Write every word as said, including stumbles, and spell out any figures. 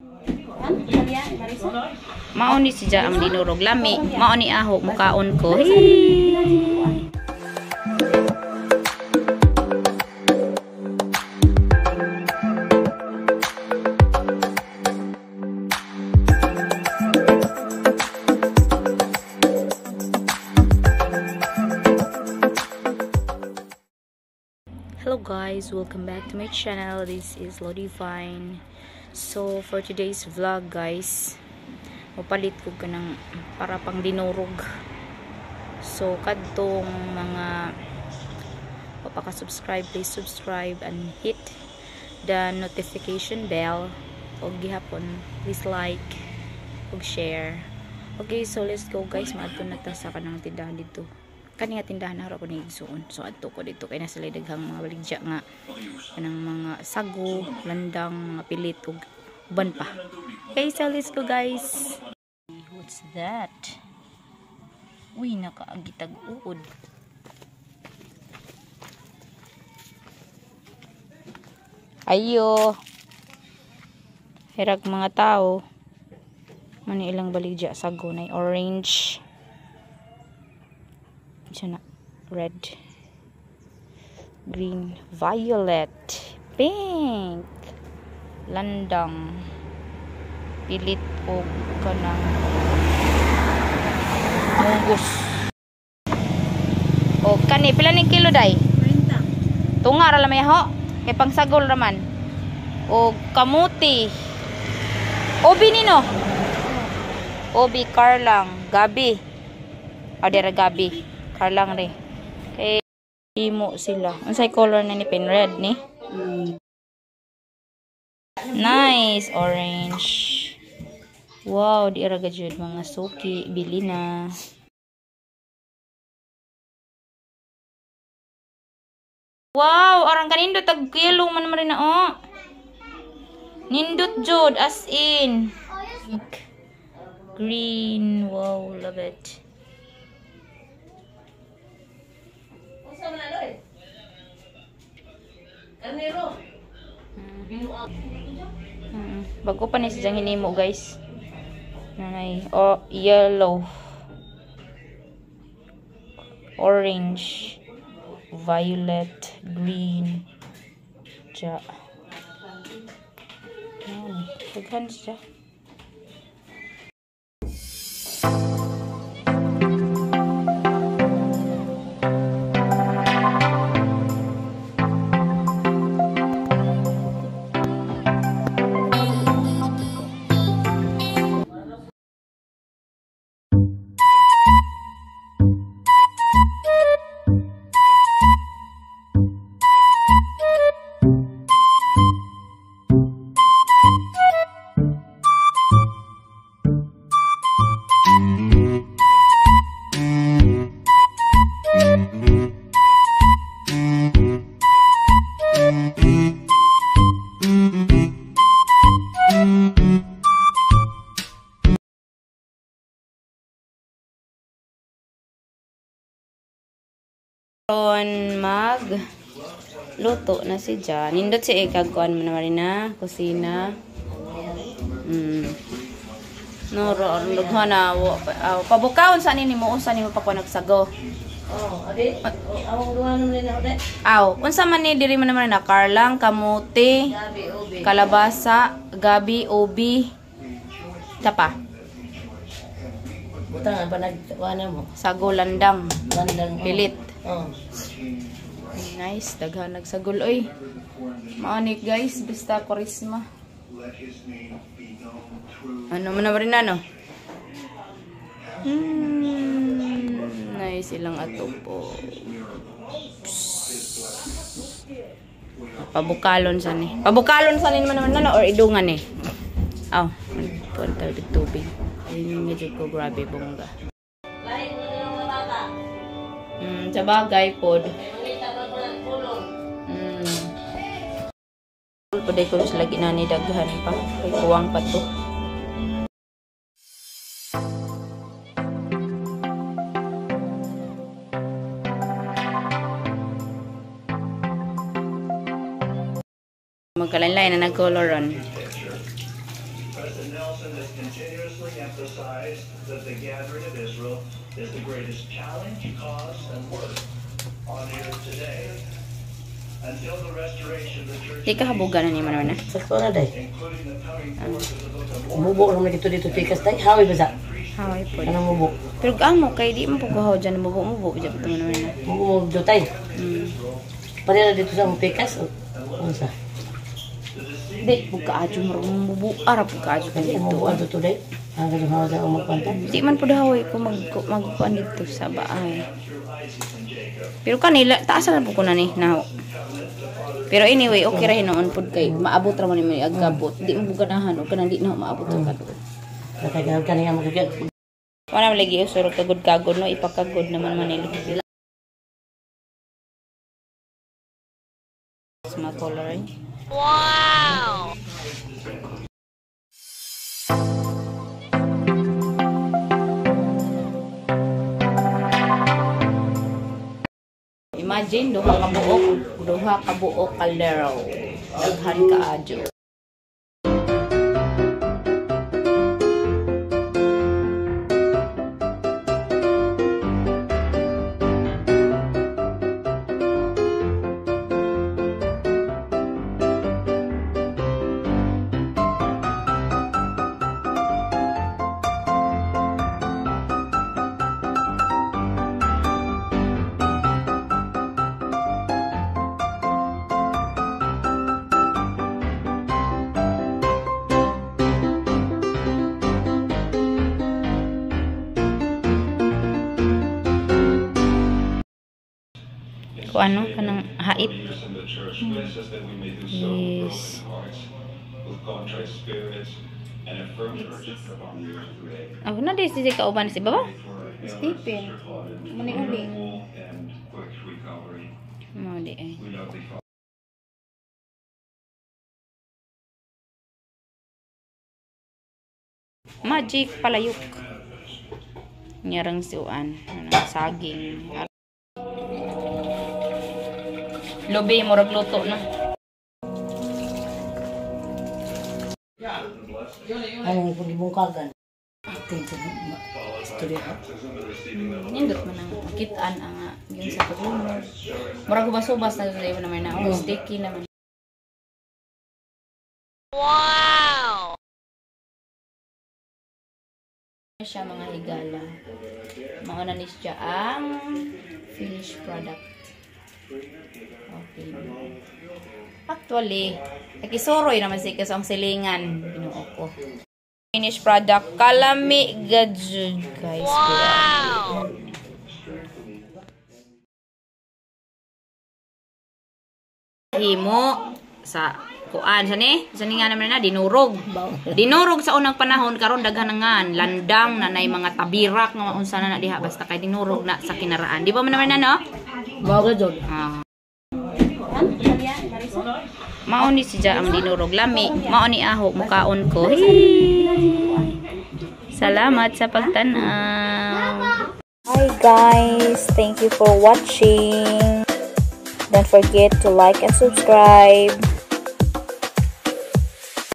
Mao ni siya ang dinurog lami. Mao ni aho mukaon ko. Hey. Hello guys, welcome back to my channel. This is Lodivine. So for today's vlog guys, mapalit ko ka ng para pang dinurog. So kadtong mga papaka-subscribe, please subscribe and hit the notification bell. O gihapon, please like ug share. Okay, so let's go guys. Maadto na ta sa kanang tindahan dito. Kani nga tindahan na harap ko ni igsuon. So adto ko dito kay nasa daghang mga baligya nga kanang mga sago, landang, mga pilit ug uban pa. Okay, so let's go guys. What's that? Uy, nakaagitag uod. Ayo. Hirag mga tao. Mani ilang baligya sago na orange. Na red, green, violet, pink, landang, pilit o kanang munggus. O kani pila ning kilo day? thirty. Tunga ra lamay ho kay pangsagol raman. O kamuti. Obi nino. Obi karlang, gabi. Adera gabi. Karlang re. Kay imo sila. Unsay color na ni pen red ni? Mm. Nice orange. Wow, di ra gajud mga suki, bili na. Wow, orang kanindot tag kilo man man na oh. Nindot jud as in. Green, wow, love it. Hmm. Bago pa ni siyang hinimo guys. Nanay, oh, yellow, orange, violet, green, ja. Yan, daghan siya. Mag luto na si Jan. Nindot si ikagkuan mo naman na kusina. Mm. Noro ang lugha na uh, pabukawon sa nini mo unsa nimo pa ko nagsago. Oh, adi. Awang duha naman na odi. Aw, unsa man ni diri man naman na karlang, kamuti, gabi, ubi, kalabasa, gabi, ubi. Tapa. Butang ba nagwana mo? Sago landang. Landang pilit. Oh. Nice, daghan nagsagol oy. Maanik guys, basta Korisma. Ano man na rin ano? Hmm, nice ilang ato po. Pabukalon sa ni. Pabukalon sa ni naman naman or idungan ni. Aw, punta di tubig. Ayun medyo ko grabe bongga. Hmm, sa bagay pod. Hmm. Paday ko sa lagi na ni daghan pa. Kay kuwang pa to. Magkalain-lain na nag-coloron. President Nelson has continuously emphasized that the gathering of Israel is the greatest challenge, cause, and work on earth today. Until the restoration of the church, Di ka habugan na ni mo naman na. Sakto na day. including the coming forth of the book of Mubo naman dito dito pikas day. Hawi ba sa? Haway po. Anong mubo? Pero gaano kay di mo pugahaw dyan, mubo-mubo dyan ito naman na. Mubo do tay. Hmm. Pareha dito sa mga pikas. Ano sa? Di, buka adyo marunong mubo. Arap buka adyo ka dito. Mubo ano to day? Ang ganyan hawa sa umagpanta. Di man po dahaway ko mag magkuan dito sa bahay. Pero kanila, taasan na po ko na ni. Now. Pero anyway, okay ra hinoon pod kay maabot ra man ni agabot. Di mo ganahan o kanang di na maabot sa kadto. Nakagaw ka niya magagad. Wala man lagi usuro kagod kagod no ipakagod naman man nila sila. Small color. Wow. Imagine duha ka buok, duha ka buok kaldero. Daghan ka adyo. Kung ano, kanang haip. Yes. Ako na din si kauban si baba? Stephen. Muni-uli. Mo di ay. Magic palayok. Nyarang siuan. Saging. Lobe mo ragluto na. Ang pagibungkagan. Attention. Istorya. Nindot man ang kitaan ang yung sa paglunos. Murag ubas-ubas na dito naman na. Oh, sticky naman. Wow! Siya mga higala. Mauna ni siya ang finished product. Okay. Actually, nakisuroy naman si kasang silingan. Binuo ko. Finished product. Kalami gajud, guys. Wow! Himo sa kuan sa ni? Sa ni nga naman na dinurog. Dinurog sa unang panahon karon daghan nga landang na nay mga tabirak nga unsa na na diha basta kay dinurog na sa kinaraan. Di ba man naman na no? Bago jud. Ah. Mao ni siya ang dinurog lami. Mao ni aho mukaon ko. Salamat sa pagtanaw. Hi guys, thank you for watching. Don't forget to like and subscribe.